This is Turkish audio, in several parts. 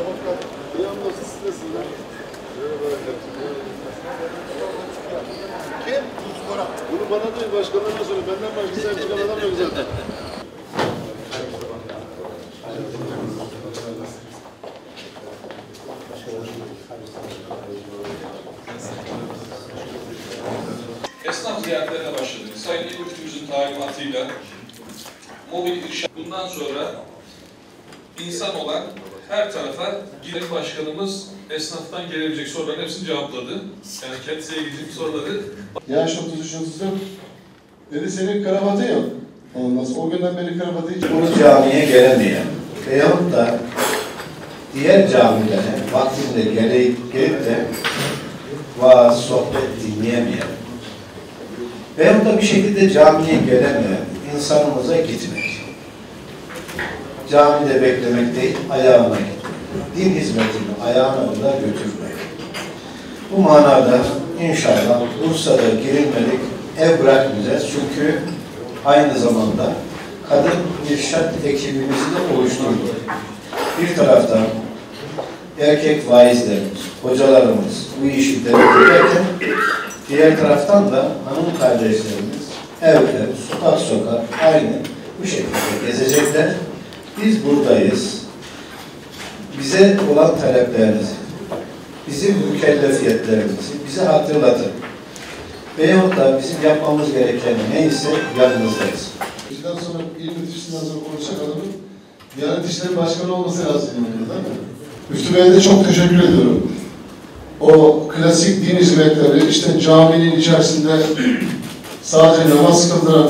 Kim? Bunu bana değil, başkalarına söyle. Benden başka sahip çıkan adam yok zaten. Esnaf ziyaretlerine başladık. Sayın İl Müftümüzün talimatıyla mobil irşad bundan sonra insan olan her tarafa Genel Başkanımız esnaftan gelebilecek soruların hepsini cevapladı. Yani kendisiyle ilgili soruları. Yaş 33-34. Dedi senin kravatın yok. Olmaz. O günden beri kravatı hiç... Bu camiye gelemeyen veyahut da diğer camilere vaktinde gelip de vaaz, sohbet dinleyemeyen veyahut da bir şekilde camiye gelemeyen insanımıza gitmek. Camide beklemek değil, ayağına gitmek. Din hizmetini ayağına da götürmek. Bu manada inşallah Bursa'da girilmedik ev bırakmayacağız. Çünkü aynı zamanda kadın irşad ekibimizi de oluşturduk. Bir taraftan erkek vaizlerimiz, hocalarımız bu işi devam ederken diğer taraftan da hanım kardeşlerimiz ev ev, sokak sokak aynı bu şekilde gezecekler. Biz buradayız. Bize olan taleplerinizi, bizim mükellefiyetlerimizi bize hatırlatın. Veyahut da bizim yapmamız gereken neyse yanınızdayız. Bizden sonra il müftüsünden sonra konuşacak adamın Diyanet İşleri Başkanı olması lazım. Değil mi? Müftü Bey'e de çok teşekkür ediyorum. O klasik din hizmetleri, işte caminin içerisinde sadece namaz kıldıran,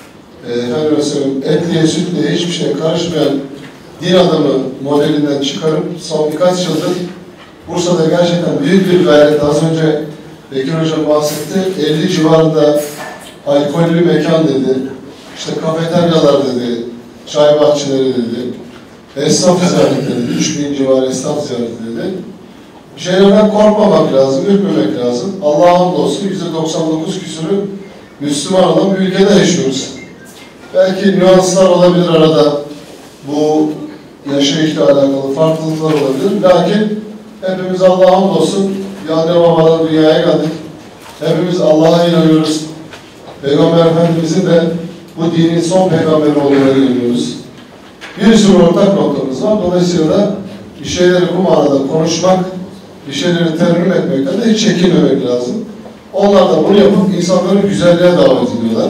etliye sütlüye hiçbir şey karışmayan din adamı modelinden çıkarıp son birkaç yıldır Bursa'da gerçekten büyük bir gayret. Az önce Bekir Hocam bahsetti. 50 civarında alkollü mekan dedi. İşte kafeteryalar dedi. Çay bahçeleri dedi. Esnaf ziyaretleri dedi. 3000 civarı esnaf ziyareti dedi. Bir şeylerden korkmamak lazım, ürkmemek lazım. Allah'a hamdolsun %99 küsürü Müslüman olan bir ülkede yaşıyoruz. Belki nüanslar olabilir arada. Bu yaşayışla alakalı farklılıklar olabilir. Lakin hepimiz Allah'a hamdolsun yani babadan dünyaya geldik. Hepimiz Allah'a inanıyoruz. Peygamber Efendimizin de bu dinin son peygamberi olduğuna inanıyoruz. Bir sürü ortak noktamız var. Dolayısıyla da bir şeyleri bu manada konuşmak, bir şeyleri tercüme etmekten de hiç çekinmemek lazım. Onlar da bunu yapıp insanları güzelliğe davet ediyorlar.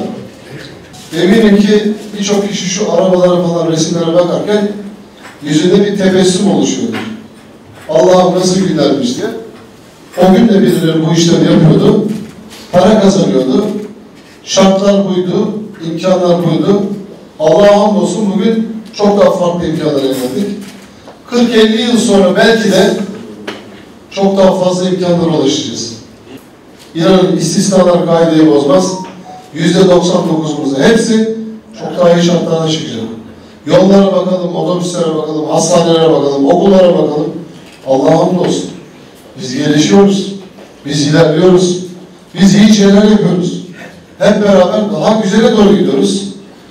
Eminim ki birçok kişi şu arabalara falan resimlere bakarken yüzünde bir tebessüm oluşuyordur. Allah'ım nasıl günlermiş diye. O gün de birileri bu işleri yapıyordu. Para kazanıyordu. Şartlar buydu. İmkanlar buydu. Allah'a hamdolsun bugün çok daha farklı imkanlar elde ettik. 40-50 yıl sonra belki de çok daha fazla imkanlara ulaşacağız. İnanın istisnalar kaideyi bozmaz. %99'umuzun hepsi çok daha iyi şartlarda çıkacak. Yollara bakalım, otobüslere bakalım, hastanelere bakalım, okullara bakalım. Allah'a hamdolsun. Biz gelişiyoruz. Biz ilerliyoruz. Biz iyi şeyler yapıyoruz. Hep beraber daha güzele doğru gidiyoruz.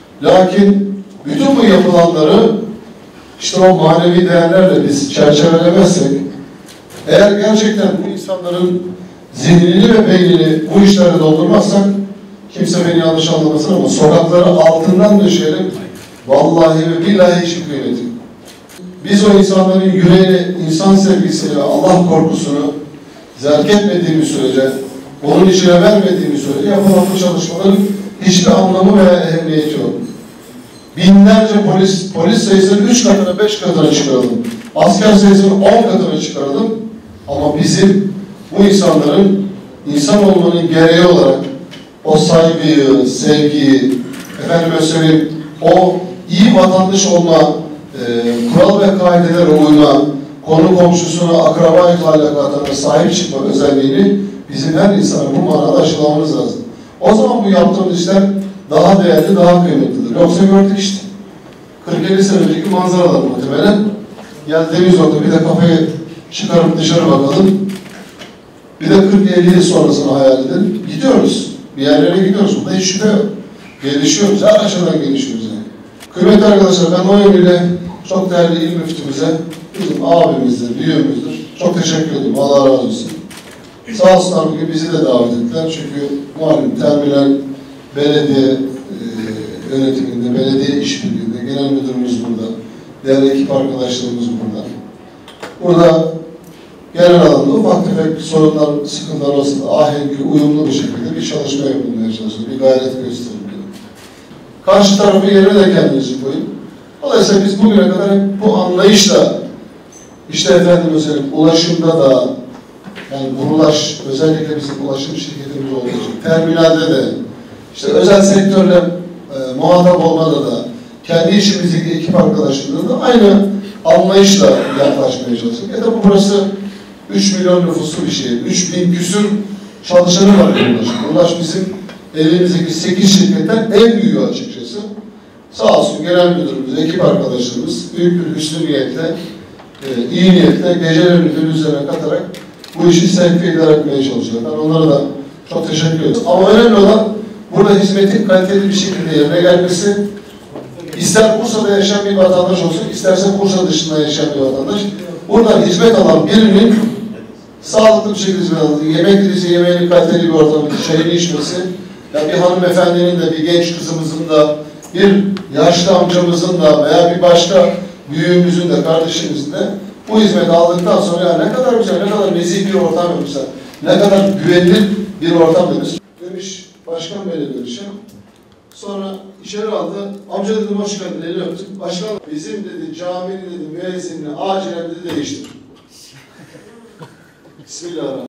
Lakin bütün bu yapılanları işte o manevi değerlerle biz çerçevelemezsek, eğer gerçekten bu insanların zihnini ve beynini bu işlere doldurmazsak, kimse beni yanlış anlamasın ama sokakları altından döşeyelim, vallahi ve billahi hiçbir kıymeti. Biz o insanların yüreğine insan sevgisini ve Allah korkusunu zerk etmediğimiz sürece, onun içine vermediğimiz sürece yapılan bu çalışmaların hiçbir anlamı veya ehemmiyeti yok. Binlerce polis sayısını 3 katına 5 katına çıkaralım. Asker sayısını 10 katına çıkaralım. Ama bizim bu insanların insan olmanın gereği olarak o saygıyı, sevgiyi, efendime söyleyeyim, o iyi vatandaş olma, kural ve kaidelere uyma, konu komşusuna, akraba-i talakatına sahip çıkma özelliğini bizim her insana bu manada aşılamamız lazım. O zaman bu yaptığımız işler daha değerli, daha kıymetlidir. Yoksa gördük işte. 40-50 sene önceki manzaralar muhtemelen. Geldiğimiz nokta bir de kafayı çıkarıp dışarı bakalım. Bir de 40-50 yıl sonrasını hayal edelim. Gidiyoruz. Bir yerlere gidiyoruz. Bunda hiç şüphe yok. Gelişiyoruz. Her aşamadan gelişiyoruz yani. Kıymetli arkadaşlar, ben o yönüyle çok değerli il müftümüze, bizim abimizdir, büyüğümüzdür. Çok teşekkür ederim. Allah razı olsun. Sağ olsunlar bugün bizi de davet ettiler. Çünkü malum terminal belediye yönetiminde, belediye işbirliğinde, genel müdürümüz burada, diğer ekip arkadaşlarımız burada. Burada genel alanda ufak tefek sorunlar, sıkıntılar olsa da ahenkli, uyumlu bir şekilde bir çalışma yapılmaya çalışıyor, bir gayret gösteriliyor. Karşı tarafı yerine de kendinizi koyun. Dolayısıyla biz bugüne kadar hep bu anlayışla, işte efendim özellikle ulaşımda da, yani Burulaş, özellikle bizim ulaşım şirketimiz olduğu için, terminalde de, işte özel sektörle muhatap olmada da, kendi işimizdeki ekip arkadaşlarımızla da aynı anlayışla yaklaşmaya çalıştık. Burası 3 milyon nüfuslu bir şehir, 3000 küsür çalışanı var Burulaş. Burulaş bizim elimizdeki 8 şirketten en büyüğü açıkçası. Sağ olsun genel müdürümüz, ekip arkadaşlarımız büyük bir hüsnü niyetle, iyi niyetle gecelerini gündüzlerine katarak bu işi sevk etmeye çalışıyorlar. Onlara da çok teşekkür ediyorum. Ama önemli olan burada hizmetin kaliteli bir şekilde yerine gelmesi. İster Bursa'da yaşayan bir vatandaş olsun, isterse Bursa dışında yaşayan bir vatandaş. Buradan hizmet alan birinin sağlıklı bir şekilde hizmet alması, yemek birisi yemeğini kaliteli bir ortamda çayını içmesi, ya bir hanımefendinin de, bir genç kızımızın da, bir yaşlı amcamızın da veya bir başka büyüğümüzün de, kardeşimizin de bu hizmeti aldıktan sonra ya ne kadar güzel, ne kadar nezih bir ortam yapmışlar, ne kadar güvenilir bir ortam demiş başkan beyle görüşeceğim. Sonra içeri aldı, amca dedim hoş geldin, elini öptüm. Başkan bizim dedi caminin dedi müezzinini acilen dedi değiştir. Bismillahirrahmanirrahim.